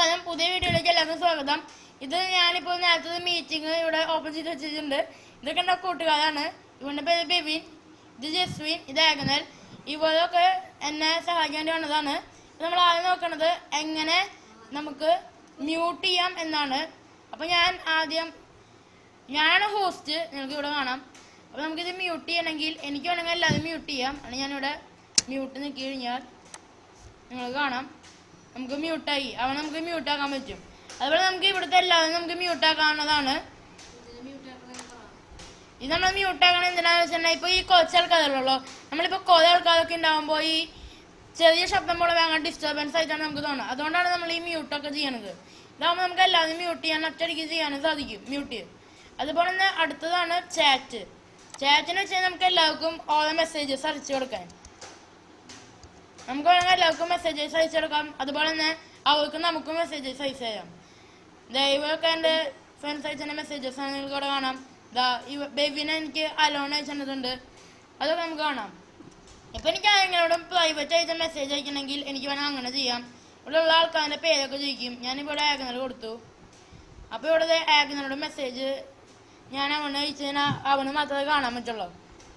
നമസ്കാരം, പുതിയ വീഡിയോയിലേക്ക് എല്ലാവർക്കും സ്വാഗതം. ഇത് ഞാനിപ്പോൾ നേരത്തെ മീറ്റിംഗ് ഇവിടെ ഓപ്പൺ ചെയ്ത് വെച്ചിട്ടുണ്ട്. ഇതൊക്കെ എൻ്റെ കൂട്ടുകാരാണ്. ഇവരുടെ പേര് ബെവിൻ, ഇത് ജസ്വിൻ, ഇത് ആഗനൽ. ഇവരൊക്കെ എന്നെ സഹായിക്കാൻ വേണ്ടി വന്നതാണ്. നമ്മൾ ആദ്യം നോക്കുന്നത് എങ്ങനെ നമുക്ക് മ്യൂട്ട് ചെയ്യാം എന്നാണ്. അപ്പോൾ ഞാനാണ് ഹോസ്റ്റ്, നിങ്ങൾക്ക് ഇവിടെ കാണാം. അപ്പോൾ നമുക്കിത് മ്യൂട്ട് ചെയ്യണമെങ്കിൽ എനിക്ക് വേണമെങ്കിൽ എല്ലാവരും മ്യൂട്ട് ചെയ്യാം. അല്ലെങ്കിൽ ഞാനിവിടെ മ്യൂട്ട് നിൽക്കി കഴിഞ്ഞാൽ നിങ്ങൾക്ക് കാണാം നമുക്ക് മ്യൂട്ടായി. അവൻ നമുക്ക് മ്യൂട്ടാക്കാൻ പറ്റും. അതുപോലെ നമുക്ക് ഇവിടുത്തെ എല്ലാവരും നമുക്ക് മ്യൂട്ടാക്കാവുന്നതാണ്. ഇത് നമ്മൾ മ്യൂട്ടാക്കണം എന്തിനാണെന്ന് വെച്ചിട്ടുണ്ടെങ്കിൽ ഇപ്പോൾ ഈ കുറച്ച് ആൾക്കാരുള്ളൂ. നമ്മളിപ്പോൾ കുറേ ആൾക്കാരൊക്കെ ഉണ്ടാകുമ്പോൾ ഈ ചെറിയ ശബ്ദം പോലെ വേഗം ഡിസ്റ്റർബൻസ് ആയിട്ടാണ് നമുക്ക് തോന്നുന്നത്. അതുകൊണ്ടാണ് നമ്മൾ ഈ മ്യൂട്ടൊക്കെ ചെയ്യണത്. ഇതാകുമ്പോൾ നമുക്ക് എല്ലാവരും മ്യൂട്ട് ചെയ്യാൻ ഒറ്റയടിക്ക് ചെയ്യാനും സാധിക്കും. മ്യൂട്ട്. അതുപോലെ തന്നെ അടുത്തതാണ് ചാറ്റ്. ചാറ്റിന് വെച്ചാൽ നമുക്ക് എല്ലാവർക്കും ഓരോ മെസ്സേജസ് അയച്ചു കൊടുക്കാൻ. നമുക്ക് വേണമെങ്കിൽ എല്ലാവർക്കും മെസ്സേജസ് അയച്ചു കൊടുക്കാം. അതുപോലെ തന്നെ അവർക്കും നമുക്കും മെസ്സേജസ് അയച്ചു തരാം. ദൈവമൊക്കെ എൻ്റെ ഫ്രണ്ട്സ് അയച്ചതിൻ്റെ മെസ്സേജസ് ആണ് നിങ്ങൾക്ക് ഇവിടെ കാണാം. ബേബിനെ എനിക്ക് അലോൺ അയച്ചിട്ടുണ്ട്. അതൊക്കെ നമുക്ക് കാണാം. ഇപ്പം എനിക്ക് ആരെങ്കിലും പ്രൈവറ്റ് അയച്ച മെസ്സേജ് അയക്കണമെങ്കിൽ എനിക്ക് വേണമെങ്കിൽ അങ്ങനെ ചെയ്യാം. ഇവിടെ ഉള്ള ആൾക്കാരുടെ പേരൊക്കെ ചോദിക്കും. ഞാനിവിടെ ആഗ്നൽ കൊടുത്തു. അപ്പോൾ ഇവിടെ ആഗ്നലോട് മെസ്സേജ് ഞാൻ അവനെ അയച്ചതിന് അവന് മാത്രമേ കാണാൻ പറ്റുള്ളൂ.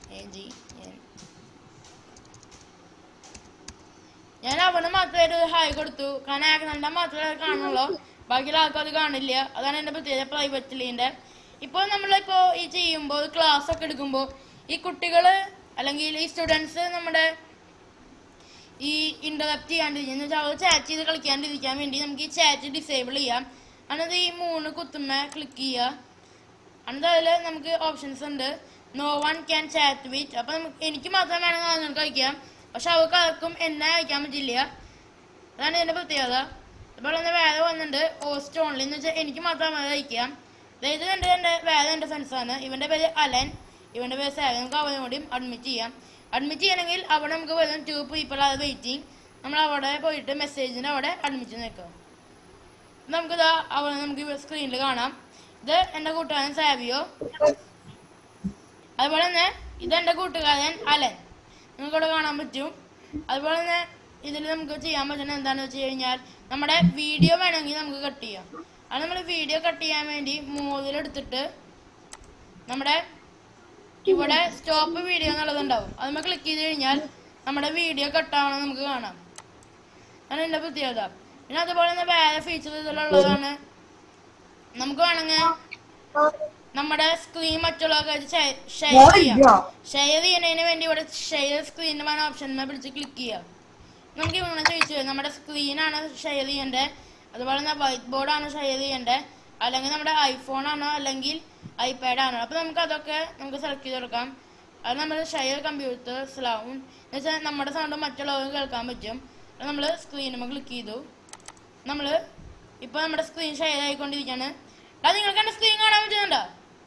ഞാൻ അവന് മാത്രമായിട്ട് ഹായ് കൊടുത്തു. കാരണം ആഗ്നലിൻ്റെ മാത്രമേ കാണുള്ളൂ, ബാക്കിയുള്ള ആൾക്കും അത് കാണില്ല. അതാണ് എൻ്റെ പ്രത്യേകത പ്രൈവറ്റിലിൻ്റെ. ഇപ്പോൾ നമ്മളിപ്പോൾ ഈ ചെയ്യുമ്പോൾ ക്ലാസ് ഒക്കെ എടുക്കുമ്പോൾ ഈ കുട്ടികൾ അല്ലെങ്കിൽ ഈ സ്റ്റുഡൻസ് നമ്മുടെ ഈ ഇൻ്ററപ്റ്റ് ചെയ്യാണ്ടിരിക്കുക എന്ന് വെച്ചാൽ അവർ ചാറ്റ് ചെയ്ത് കളിക്കാണ്ടിരിക്കാൻ വേണ്ടി നമുക്ക് ഈ ചാറ്റ് ഡിസേബിൾ ചെയ്യാം. അന്നത് ഈ 3 കുത്തുമ്മ ക്ലിക്ക് ചെയ്യുക. അന്നത് അതിൽ നമുക്ക് ഓപ്ഷൻസ് ഉണ്ട്. No one can chat with. അപ്പം എനിക്ക് മാത്രം വേണമെങ്കിൽ നിങ്ങൾക്ക് അയക്കാം, പക്ഷെ അവർക്ക് ആർക്കും എന്നെ അയക്കാൻ പറ്റില്ല. അതാണ് ഇതിൻ്റെ പ്രത്യേകത. അതുപോലെ തന്നെ വേറെ വന്നിട്ടുണ്ട് ഹോസ്റ്റ് ഓൺലി എന്ന് വെച്ചാൽ എനിക്ക് മാത്രം അത് അയക്കാം. അതായത് വേറെ എൻ്റെ ഫ്രണ്ട്സാണ്. ഇവൻ്റെ പേര് അലൻ, ഇവൻ്റെ പേര് സാഗൻ. നമുക്ക് അവനും കൂടിയും അഡ്മിറ്റ് ചെയ്യാം. അഡ്മിറ്റ് ചെയ്യണമെങ്കിൽ അവിടെ നമുക്ക് വരും 2 people ആർ വെയിറ്റിംഗ്. നമ്മൾ അവിടെ പോയിട്ട് മെസ്സേജിൻ്റെ അവിടെ അഡ്മിറ്റ് നിൽക്കുക. നമുക്കിതാ അവിടെ നമുക്ക് സ്ക്രീനിൽ കാണാം. ഇത് എൻ്റെ കൂട്ടുകാരൻ സാവിയോ. അതുപോലെ തന്നെ ഇതെൻ്റെ കൂട്ടുകാരൻ അലൻ, നിങ്ങൾക്കിവിടെ കാണാൻ പറ്റും. അതുപോലെ തന്നെ ഇതിൽ നമുക്ക് ചെയ്യാൻ പറ്റുന്നത് എന്താണെന്ന് വെച്ച് കഴിഞ്ഞാൽ നമ്മുടെ വീഡിയോ വേണമെങ്കിൽ നമുക്ക് കട്ട് ചെയ്യാം. അത് നമ്മൾ വീഡിയോ കട്ട് ചെയ്യാൻ വേണ്ടി മോതിലെടുത്തിട്ട് നമ്മുടെ ഇവിടെ സ്റ്റോപ്പ് വീഡിയോ എന്നുള്ളതുണ്ടാവും. അത് നമ്മൾ ക്ലിക്ക് ചെയ്ത് കഴിഞ്ഞാൽ നമ്മുടെ വീഡിയോ കട്ടാവണം നമുക്ക് കാണാം. അതാണ് എൻ്റെ പ്രത്യേകത. പിന്നെ അതുപോലെ തന്നെ വേറെ ഫീച്ചർ ഇതിലുള്ളതാണ്. നമുക്ക് വേണമെങ്കിൽ നമ്മുടെ സ്ക്രീൻ മറ്റുള്ളവർക്ക് ഷെയർ ചെയ്യാം. ഷെയർ ചെയ്യുന്നതിന് വേണ്ടി ഇവിടെ ഷെയർ സ്ക്രീൻ വേണം ഓപ്ഷൻ പിടിച്ച് ക്ലിക്ക് ചെയ്യാം. നമുക്ക് ഇങ്ങനെ ചോദിച്ചു നമ്മുടെ സ്ക്രീനാണ് ഷെയർ ചെയ്യേണ്ടത്, അതുപോലെ തന്നെ വൈറ്റ് ബോർഡാണ് ഷെയർ ചെയ്യേണ്ടത്, അല്ലെങ്കിൽ നമ്മുടെ ഐഫോണാണോ അല്ലെങ്കിൽ ഐപാഡാണോ. അപ്പോൾ നമുക്ക് അതൊക്കെ നമുക്ക് സെലക്ട് ചെയ്ത് കൊടുക്കാം. അത് നമ്മൾ ഷെയർ കമ്പ്യൂട്ടർ സൗണ്ട് എന്ന് വെച്ചാൽ നമ്മുടെ സൗണ്ട് മറ്റുള്ളവർക്ക് കേൾക്കാൻ പറ്റും. അത് നമ്മൾ സ്ക്രീനുമ്പോൾ ക്ലിക്ക് ചെയ്തു. നമ്മൾ ഇപ്പോൾ നമ്മുടെ സ്ക്രീൻ ഷെയർ ആയിക്കൊണ്ടിരിക്കുകയാണ്. അത് നിങ്ങൾക്ക് എൻ്റെ സ്ക്രീൻ കാണാൻ പറ്റുന്നുണ്ടോ?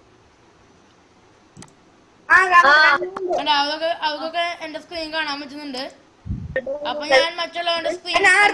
അവർക്കൊക്കെ എൻ്റെ സ്ക്രീൻ കാണാൻ പറ്റുന്നുണ്ട്. അപ്പൊ ഞാൻ മറ്റുള്ളവരുടെ സ്ക്രീൻ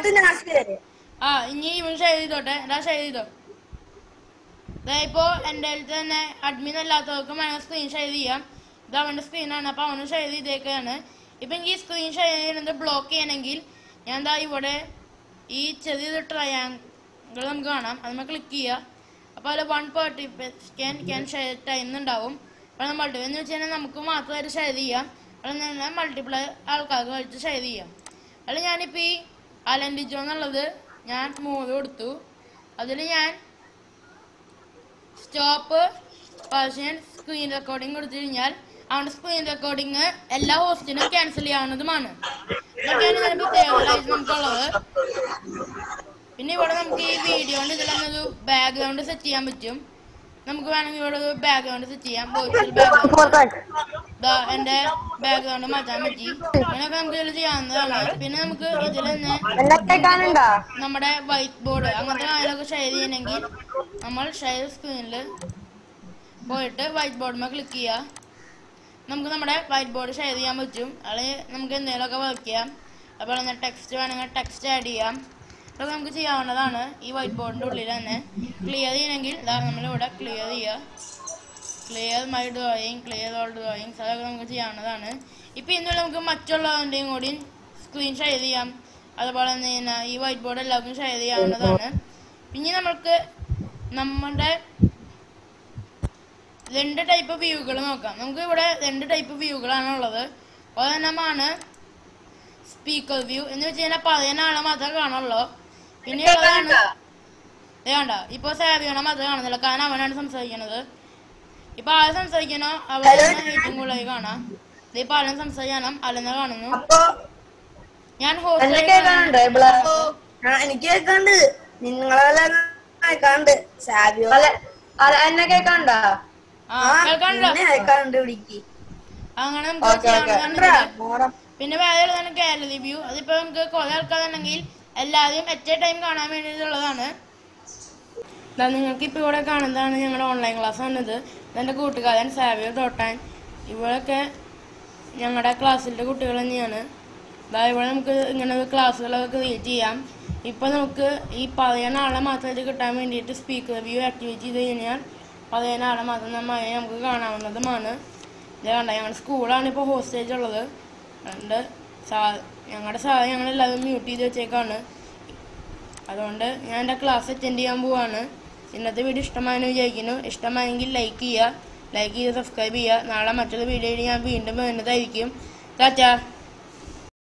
ഇനി ഇവൻ ഷെയർ ചെയ്തോട്ടെ. ഷെയർ ചെയ്തോ. ഇപ്പോ എൻ്റെ അടുത്ത് തന്നെ അഡ്മിൻ അല്ലാത്തവർക്കും വേണം സ്ക്രീൻ ഷെയർ ചെയ്യാം. ഇത് അവൻ്റെ സ്ക്രീനാണ്. അപ്പോൾ അവന് ഷെയർ ചെയ്തേക്കാണ്. ഇപ്പം എനിക്ക് ഈ സ്ക്രീൻ ഷെയർ ചെയ്യുന്നത് ബ്ലോക്ക് ചെയ്യണമെങ്കിൽ ഞാൻ എന്താ ഇവിടെ ഈ ചെറിയൊരു ട്രയാങ്കിൾ നമുക്ക് കാണാം. അത് നമ്മൾ ക്ലിക്ക് ചെയ്യുക. അപ്പോൾ അതിൽ 1 participant can share ടൈം ഉണ്ടാവും. അപ്പോൾ മൾട്ടിപ്പിൾ എന്ന് വെച്ച് കഴിഞ്ഞാൽ നമുക്ക് മാത്രമായിട്ട് ഷെയർ ചെയ്യാം. അതിൽ തന്നെ മൾട്ടിപ്പിൾ ആൾക്കാർക്ക് വേണ്ടിയിട്ട് ഷെയർ ചെയ്യാം. അതിൽ ഞാനിപ്പോൾ ഈ അലൻഡിജോ എന്നുള്ളത് ഞാൻ 3 കൊടുത്തു. അതിൽ ഞാൻ സ്റ്റോപ്പ് പാർഷ്യൻ സ്ക്രീൻ റെക്കോർഡിംഗ് കൊടുത്തു കഴിഞ്ഞാൽ അവൻ്റെ സ്ക്രീൻ റെക്കോർഡിങ് എല്ലാ ഹോസ്റ്റിനും ക്യാൻസൽ ചെയ്യാവുന്നതുമാണ്. ഇതൊക്കെയാണ് ഇതിന് പ്രത്യേകതയായിട്ട് നമുക്കുള്ളത്. പിന്നെ ഇവിടെ നമുക്ക് ഈ വീഡിയോൻ്റെ ഇതിലൊരു ബാക്ക്ഗ്രൗണ്ട് സെറ്റ് ചെയ്യാൻ പറ്റും. നമുക്ക് വേണമെങ്കിൽ ഇവിടെ ഒരു ബാക്ക്ഗ്രൗണ്ട് സെറ്റ് ചെയ്യാം. വെർച്വൽ ബാക്ക്ഗ്രൗണ്ട് എൻ്റെ ബാക്ക്ഗ്രൗണ്ട് മാറ്റാൻ പറ്റി. അങ്ങനെയൊക്കെ നമുക്ക് ഇതിൽ ചെയ്യാവുന്നതാണ്. പിന്നെ നമുക്ക് ഇതിൽ തന്നെ നമ്മുടെ വൈറ്റ് ബോർഡ് അങ്ങനത്തെ കാര്യങ്ങളൊക്കെ ഷെയർ ചെയ്യണമെങ്കിൽ നമ്മൾ ഷെയർ സ്ക്രീനിൽ പോയിട്ട് വൈറ്റ് ബോർഡിൽ ക്ലിക്ക് ചെയ്യുക. നമുക്ക് നമ്മുടെ വൈറ്റ് ബോർഡ് ഷെയർ ചെയ്യാൻ പറ്റും. അല്ലെങ്കിൽ നമുക്ക് എന്തെങ്കിലുമൊക്കെ വർക്ക് ചെയ്യാം. അതുപോലെ തന്നെ ടെക്സ്റ്റ് വേണമെങ്കിൽ ടെക്സ്റ്റ് ആഡ് ചെയ്യാം. അതൊക്കെ നമുക്ക് ചെയ്യാവുന്നതാണ്. ഈ വൈറ്റ് ബോർഡിൻ്റെ ഉള്ളിൽ തന്നെ ക്ലിയർ ചെയ്യണമെങ്കിൽ നമ്മളിവിടെ ക്ലിയർ ചെയ്യുക. Clear my drawing, clear all drawings, അതൊക്കെ നമുക്ക് ചെയ്യാവുന്നതാണ്. ഇപ്പം ഇന്നുള്ളിൽ നമുക്ക് മറ്റുള്ളവരുടെയും കൂടി സ്ക്രീൻ ഷെയർ ചെയ്യാം. അതുപോലെ തന്നെ ഈ വൈറ്റ് ബോർഡ് എല്ലാവർക്കും ഷെയർ ചെയ്യാവുന്നതാണ്. പിന്നെ നമ്മൾക്ക് നമ്മുടെ 2 ടൈപ്പ് വ്യൂകൾ നോക്കാം. നമുക്ക് ഇവിടെ 2 ടൈപ്പ് വ്യൂകളാണ് ഉള്ളത്. ഒരെണ്ണമാണ് സ്പീക്കർ വ്യൂ എന്ന് വെച്ച് കഴിഞ്ഞാൽ പറയുന്ന ആളെ മാത്രമേ കാണുള്ളൂ. പിന്നെ ഉള്ളതാണ് വേണ്ട, ഇപ്പൊ സാവിയോണ മാത്രമേ കാണുന്നില്ല, കാരണം അവനാണ് സംസാരിക്കുന്നത്. ഇപ്പൊ ആര് സംസാരിക്കണോ അവരാണ് ഏറ്റവും കൂടുതലായി കാണാം. ഇതിപ്പോ അലൻ സംസാരിക്കണം, അലനെ കാണുന്നു. ഞാൻ എനിക്ക് കേൾക്കാണ്ട്, നിങ്ങളെല്ലാം കേൾക്കാണ്ട്. എന്നെ കേൾക്കാണ്ടോ? അങ്ങനെ നമുക്ക്. പിന്നെ വേറെ ഉള്ളതാണ് ഗാലറി വ്യൂ. അതിപ്പോ നമുക്ക് കുറെ ആൾക്കാരുണ്ടെങ്കിൽ എല്ലാവരും അറ്റ് എ ടൈം കാണാൻ വേണ്ടിയിട്ടുള്ളതാണ്. നിങ്ങൾക്ക് ഇപ്പോൾ ഇവിടെ കാണുന്നതാണ് ഞങ്ങളുടെ ഓൺലൈൻ ക്ലാസ് ആണിത്. ഇതെൻ്റെ കൂട്ടുകാരൻ സാവിയോ ടോട്ടാൻ. ഇവരൊക്കെ ഞങ്ങളുടെ ക്ലാസ്സിലെ കുട്ടികൾ തന്നെയാണ്. ഇവിടെ നമുക്ക് ഇങ്ങനെ ക്ലാസ്സുകളൊക്കെ ക്രിയേറ്റ് ചെയ്യാം. ഇപ്പോൾ നമുക്ക് ഈ പറയുന്ന ആളെ മാത്രമായിട്ട് കിട്ടാൻ വേണ്ടിയിട്ട് സ്പീക്കർ വ്യൂ ആക്ടിവേറ്റ് ചെയ്ത് കഴിഞ്ഞാൽ പറയുന്ന ആളെ മാത്രം നമുക്ക് കാണാവുന്നതുമാണ്. ഇത് കണ്ട, ഞങ്ങളുടെ സ്കൂളാണ് ഇപ്പോൾ ഹോസ്റ്റേജ് ഉള്ളത്. അതുകൊണ്ട് ഞങ്ങളുടെ സാർ ഞങ്ങളെല്ലാവരും മ്യൂട്ട് ചെയ്ത് വെച്ചേക്കാണ്. അതുകൊണ്ട് ഞാൻ എൻ്റെ ക്ലാസ് അറ്റൻഡ് ചെയ്യാൻ പോവാണ്. ഇന്നത്തെ വീഡിയോ ഇഷ്ടമായെന്ന് വിചാരിക്കുന്നു. ഇഷ്ടമായെങ്കിൽ ലൈക്ക് ചെയ്യുക, സബ്സ്ക്രൈബ് ചെയ്യുക. നാളെ മറ്റൊരു വീഡിയോയിൽ ഞാൻ വീണ്ടും വരുന്നതായിരിക്കും. ടാറ്റാ.